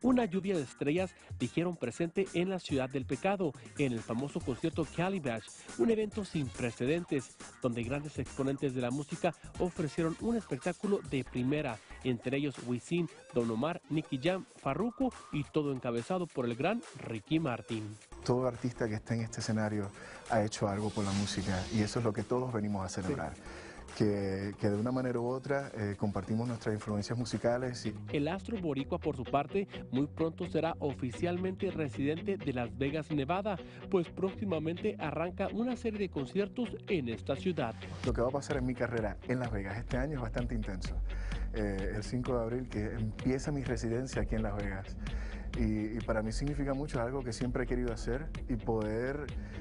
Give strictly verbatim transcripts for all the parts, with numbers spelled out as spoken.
Una lluvia de estrellas dijeron presente en la Ciudad del Pecado, en el famoso concierto Calibash, un evento sin precedentes, donde grandes exponentes de la música ofrecieron un espectáculo de primera, entre ellos Wisin, Don Omar, Nicky Jam, Farruko y todo encabezado por el gran Ricky Martin. Todo artista que está en este escenario ha hecho algo por la música y eso es lo que todos venimos a celebrar. Sí. Que, que de una manera u otra eh, compartimos nuestras influencias musicales. Y... El astro boricua, por su parte, muy pronto será oficialmente residente de Las Vegas, Nevada, pues próximamente arranca una serie de conciertos en esta ciudad. Lo que va a pasar en mi carrera en Las Vegas este año es bastante intenso. Eh, el cinco de abril que empieza mi residencia aquí en Las Vegas y, y para mí significa mucho, es algo que siempre he querido hacer y poder...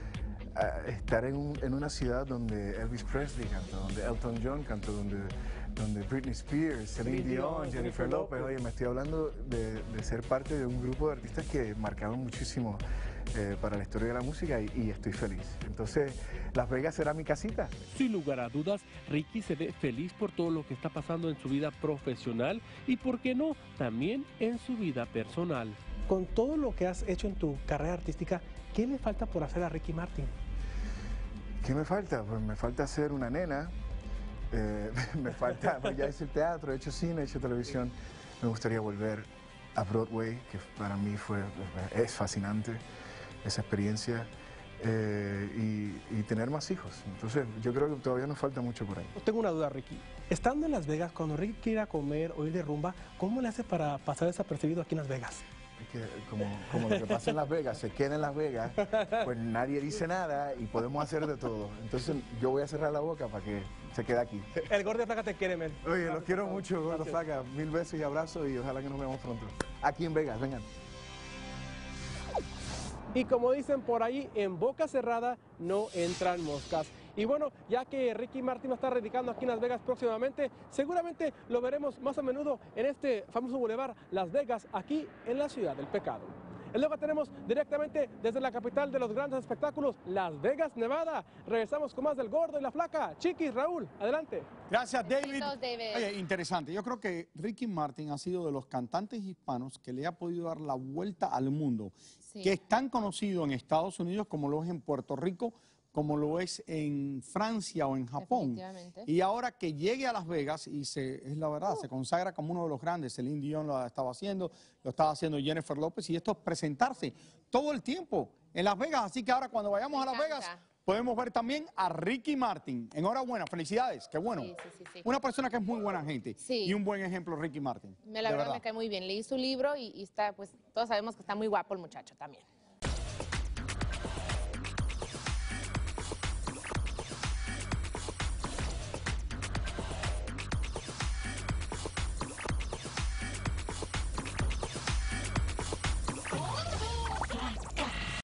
estar en, un, en una ciudad donde Elvis Presley cantó, donde Elton John cantó, donde, donde Britney Spears, Celine Dion, Jennifer Lopez. Oye, me estoy hablando de, de ser parte de un grupo de artistas que marcaron muchísimo eh, para la historia de la música y, y estoy feliz. Entonces, Las Vegas será mi casita. Sin lugar a dudas, Ricky se ve feliz por todo lo que está pasando en su vida profesional y, por qué no, también en su vida personal. Con todo lo que has hecho en tu carrera artística, ¿qué le falta por hacer a Ricky Martin? ¿Qué me falta? Pues me falta ser una nena, eh, me falta, pues ya hice el teatro, he hecho cine, he hecho televisión, me gustaría volver a Broadway, que para mí fue, es fascinante esa experiencia, eh, y, y tener más hijos. Entonces yo creo que todavía nos falta mucho por ahí. Tengo una duda, Ricky. Estando en Las Vegas, cuando Ricky quiere ir a comer o ir de rumba, ¿cómo le hace para pasar desapercibido aquí en Las Vegas? Es que como, como lo que pasa en Las Vegas, se queda en Las Vegas, pues nadie dice nada y podemos hacer de todo. Entonces yo voy a cerrar la boca para que se quede aquí. El Gordo Flaca te quiere, Mel. Oye, los quiero mucho, Gordo Flaca. Mil besos y abrazos y ojalá que nos veamos pronto. Aquí en Vegas, vengan. Y como dicen por ahí, en boca cerrada no entran moscas. Y bueno, ya que Ricky Martin va a estar radicando aquí en Las Vegas próximamente, seguramente lo veremos más a menudo en este famoso bulevar Las Vegas, aquí en la Ciudad del Pecado. Es lo que tenemos directamente desde la capital de los grandes espectáculos, Las Vegas, Nevada. Regresamos con más del Gordo y la Flaca. Chiquis, Raúl, adelante. Gracias, David. David. Oye, interesante. Yo creo que Ricky Martin ha sido de los cantantes hispanos que le ha podido dar la vuelta al mundo, sí. Que es tan conocido en Estados Unidos como lo es en Puerto Rico, como lo es en Francia o en Japón. Y ahora que llegue a Las Vegas, y se, es la verdad, uh. se consagra como uno de los grandes. Celine Dion lo estaba haciendo, lo estaba haciendo Jennifer Lopez, y esto es presentarse todo el tiempo en Las Vegas. Así que ahora cuando vayamos a Las Vegas, podemos ver también a Ricky Martin. Enhorabuena, felicidades, qué bueno. Sí, sí, sí, sí. Una persona que es muy buena gente, sí. Y un buen ejemplo, Ricky Martin. Me la verdad, verdad me cae muy bien. Leí su libro y, y está, pues todos sabemos que está muy guapo el muchacho también.